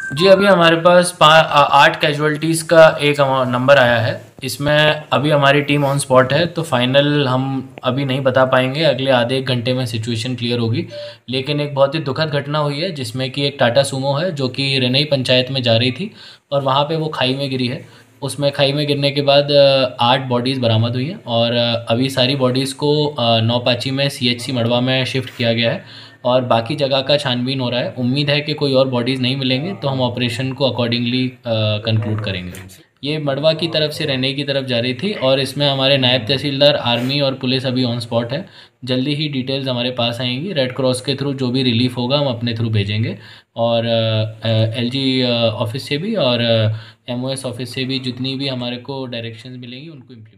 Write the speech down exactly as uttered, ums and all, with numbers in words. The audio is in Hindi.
जी, अभी हमारे पास पा आ आठ कैजुअल्टीज़ का एक अमा नंबर आया है। इसमें अभी हमारी टीम ऑन स्पॉट है, तो फाइनल हम अभी नहीं बता पाएँगे, अगले आधे एक घंटे में सिचुएशन क्लियर होगी। लेकिन एक बहुत ही दुखद घटना हुई है, जिसमें कि एक टाटा सूमो है, जो कि रेनई पंचायत में जा रही थी और वहाँ पे वो खाई में गिरी है। उसमें खाई में गिरने के बाद अ, आठ बॉडीज़ बरामद हुई हैं और अ, अभी सारी बॉडीज़ को अ, नौपाची में सीएचसी मड़वा में शिफ्ट किया गया है और बाकी जगह का छानबीन हो रहा है। उम्मीद है कि कोई और बॉडीज़ नहीं मिलेंगे, तो हम ऑपरेशन को अकॉर्डिंगली कंक्लूड करेंगे। ये मड़वा की तरफ से रेनई की तरफ जा रही थी और इसमें हमारे नायब तहसीलदार, आर्मी और पुलिस अभी ऑन स्पॉट है। जल्दी ही डिटेल्स हमारे पास आएंगी। रेड क्रॉस के थ्रू जो भी रिलीफ होगा हम अपने थ्रू भेजेंगे और एलजी ऑफिस से भी और एमओएस ऑफिस से भी जितनी भी हमारे को डायरेक्शंस मिलेंगी उनको इम्प्लीमेंट